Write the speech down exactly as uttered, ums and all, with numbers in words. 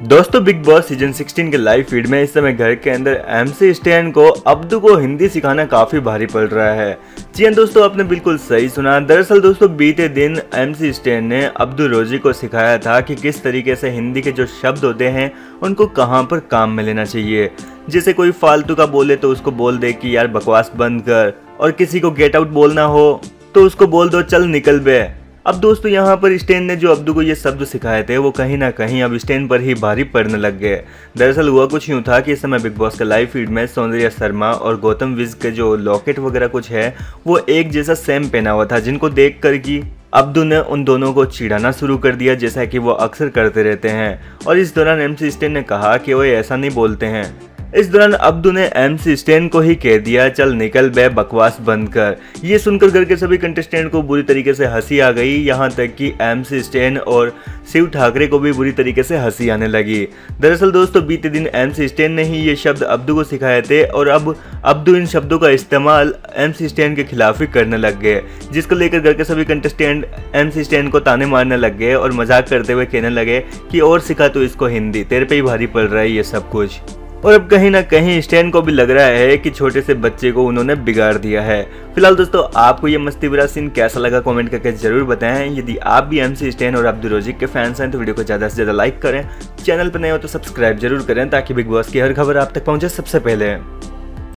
दोस्तों big boss season सोलह के लाइव फीड में इस समय घर के अंदर एमसी स्टैन को अब्दू को हिंदी सिखाना काफी भारी पड़ रहा है। जी हाँ दोस्तों, आपने बिल्कुल सही सुना। दरअसल दोस्तों बीते दिन एमसी स्टैन ने अब्दू रोजी को सिखाया था कि किस तरीके से हिंदी के जो शब्द होते हैं उनको कहाँ पर काम में लेना चाहिए। जैसे कोई फालतू का बोले तो उसको बोल दे कि यार बकवास बंद कर, और किसी को गेट आउट बोलना हो तो उसको बोल दो चल निकल बे। अब दोस्तों यहाँ पर स्टैन ने जो अब्दू को ये शब्द सिखाए थे वो कहीं ना कहीं अब स्टैन पर ही भारी पड़ने लग गए। दरअसल हुआ कुछ यूँ था कि इस समय बिग बॉस का लाइव फीड में सौंदर्या शर्मा और गौतम विज के जो लॉकेट वगैरह कुछ है वो एक जैसा सेम पहना हुआ था, जिनको देख कर कि अब्दू ने उन दोनों को चिढ़ाना शुरू कर दिया, जैसा कि वो अक्सर करते रहते हैं। और इस दौरान एमसी स्टैन ने कहा कि वो ऐसा नहीं बोलते हैं। इस दौरान अब्दू ने एमसी स्टैन को ही कह दिया चल निकल बे, बकवास बंद कर। ये सुनकर घर के सभी कंटेस्टेंट को बुरी तरीके से हंसी आ गई, यहाँ तक कि एमसी स्टैन और शिव ठाकरे को भी बुरी तरीके से हंसी आने लगी। दरअसल दोस्तों बीते दिन एमसी स्टैन ने ही ये शब्द अब्दू को सिखाए थे और अब अब्दू इन शब्दों का इस्तेमाल एमसी स्टैन के खिलाफ ही करने लग गए, जिसको लेकर घर के सभी कंटेस्टेंट एमसी स्टैन को ताने मारने लग गए और मजाक करते हुए कहने लगे कि और सिखा तू इसको हिंदी, तेरे पे ही भारी पड़ रहा है ये सब कुछ। और अब कहीं ना कहीं स्टैन को भी लग रहा है कि छोटे से बच्चे को उन्होंने बिगाड़ दिया है। फिलहाल दोस्तों आपको ये मस्ती भरा सीन कैसा लगा कमेंट करके जरूर बताएं। यदि आप भी एमसी स्टैन और अब्दू रोजी के फैंस हैं तो वीडियो को ज़्यादा से ज़्यादा लाइक करें, चैनल पर नए हो तो सब्सक्राइब जरूर करें ताकि बिग बॉस की हर खबर आप तक पहुंचे सबसे पहले।